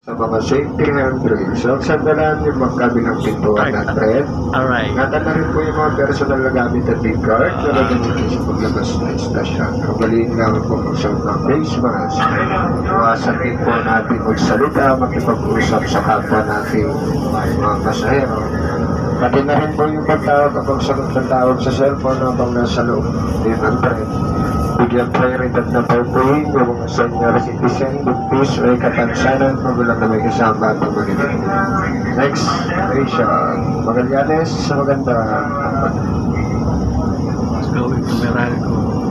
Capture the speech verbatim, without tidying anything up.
sa mga safety handrails. So, sandalan yung magkabilang pintuan natin. Alright. Natan na rin po yung mga personal na gamit at big card na nagagamitin sa paglabas ng istasyon. Ugaliin lang po magsuot ng face mask. Iwasan din po natin magsalita, makipag-usap sa kapwa natin mga pasahero. Pati na rin po yung pagtawag kapag sagot ng tawag sa cellphone habang nasa loob din ang train. Bigyan prioridad na paupuin yung mga senior citizen, buntis o kapansanan magulang na may kasama at pagmagiging. Next station, Magallanes sa maganda. Let's go into Meralco.